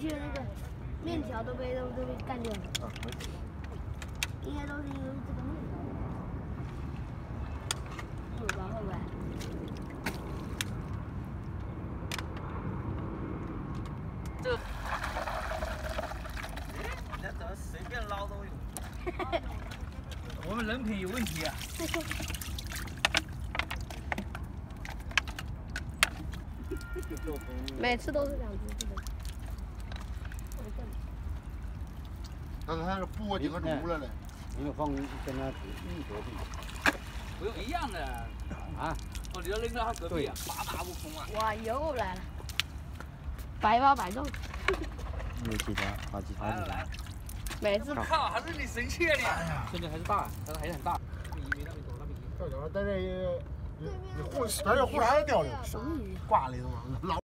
去那个面条都被干掉了。 啊，没事。 应该都是因为这个面条。会吧？会不会？ 这，那怎么随便捞都有？我们人品有问题啊！ 每次都是2只， 但是它是布几个煮了嘞。 你要放跟它一合并。 不用一样的啊！ 哦，你要扔到他隔壁啊，八大不空啊！ 哇，又来了，百发百中。 有几条？好几条。 来了来了！ 每次靠，还是你神气啊你！哎呀，现在还是大，但是还是很大。那边多，那边这点在这，你护，咱这护栏掉里，挂里头了，老。